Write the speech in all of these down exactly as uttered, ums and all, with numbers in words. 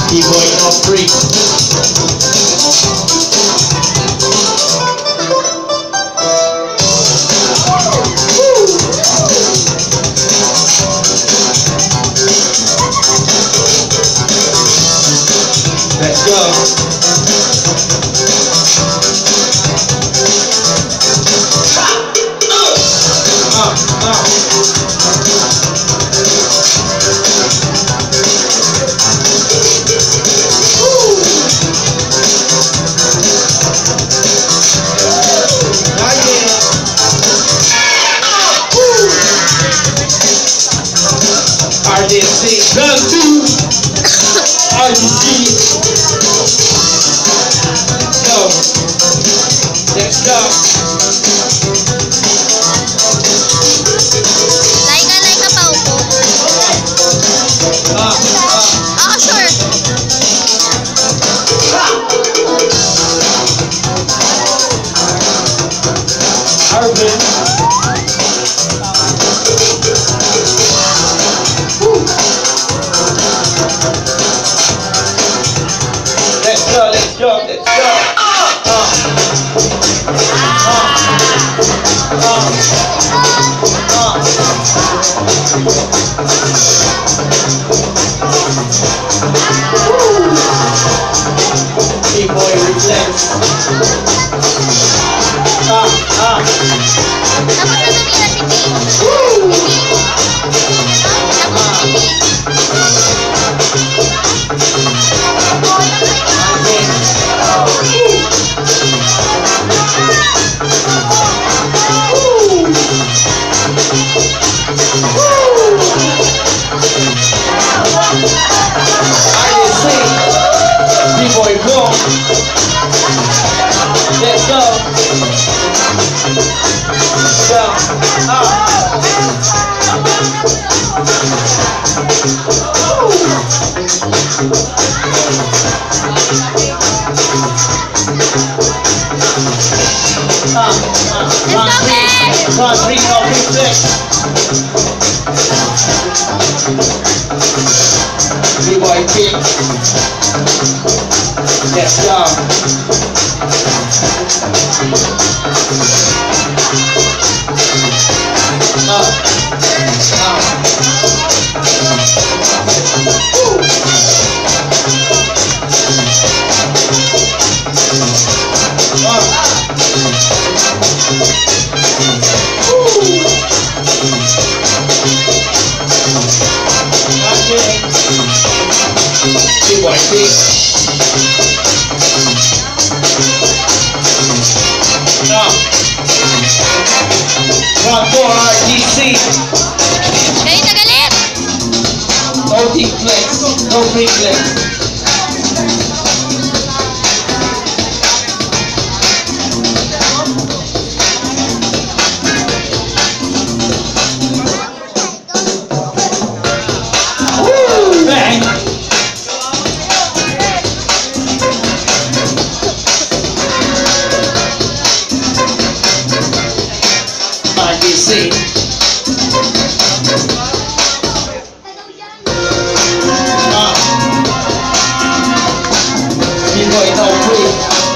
B-boy no free. Let's go. Uh, uh. R D C, run two, R D C, go, let's go. Like ka, like ka pa upo. Ah, ah. Ah, sure. Arvin. Let's go, let's go, let's go. Uh, uh, uh. B-boy reflex. Ah, ah. Tapos na tumira si P. Tapos si P. B-boy go. Let's go. Go. Ah. Ah, ah, one, three, one, three, no, reflex. B-boy kick. Let's go. Up, up. B-boy kick. Up. One more R D C. Galit na galit! No deep flex. No free flex. Woo! Bang! R D C. Ah. B-boy no free.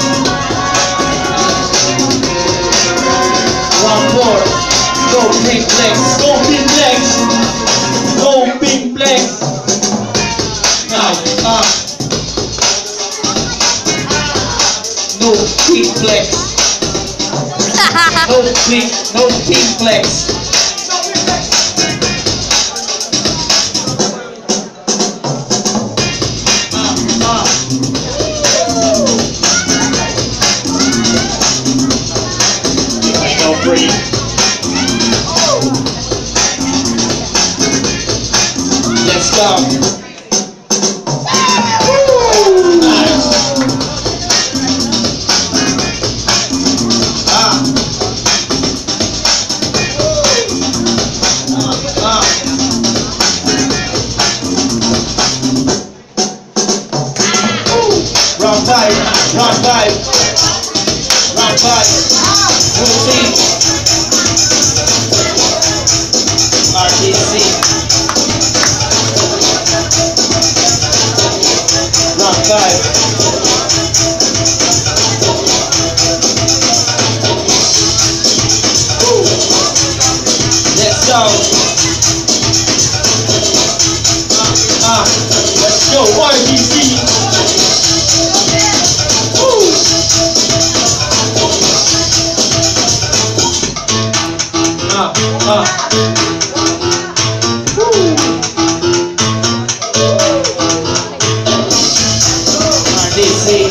One more. Go big flex. Go big flex. Go big flex. Now, ah. No big flex. No big, no big flex. Ah, ah. B-boy no free. Let's go. Nice. Ah. Ah, ah. Round five, round five, round five. Routine. R D C. Yo, R G C. Woo. Ah, ah. Woo. R G C.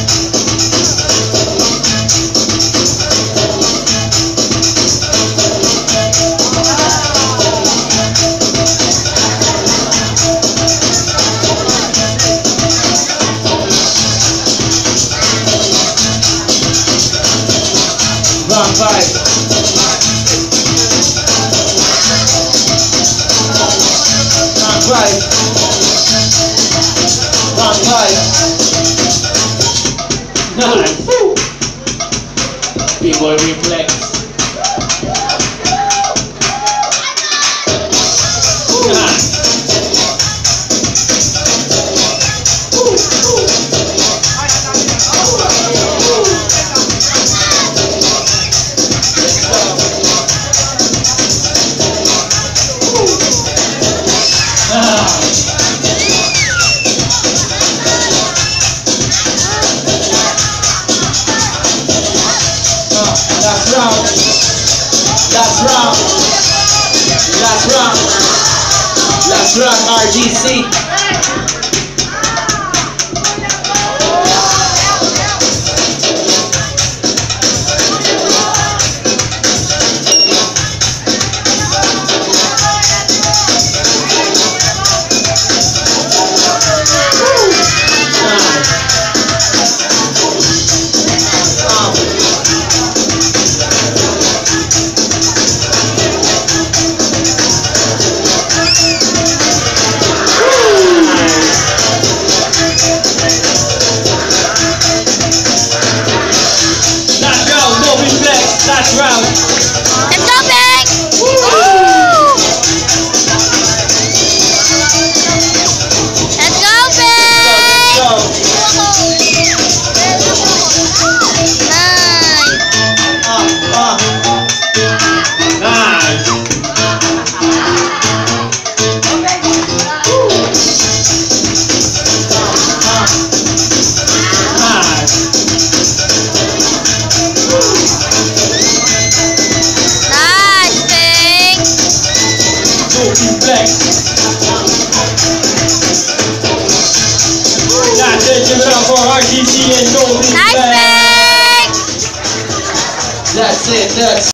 Rock vibe. Rock vibe. Rock vibe. Nice. Woo. B-boy reflex. Nice. Woo. Woo. Last round. Last round. Last round. Last round, R G C. Last round. Let's go, Bang! Woo! Let's go, Bang! Go, Nice. uh, uh. Nice. Nice, Bang! Reflex. That's it, give it up for R G C and Goldie Nice, Flex. Bang! That's it, that's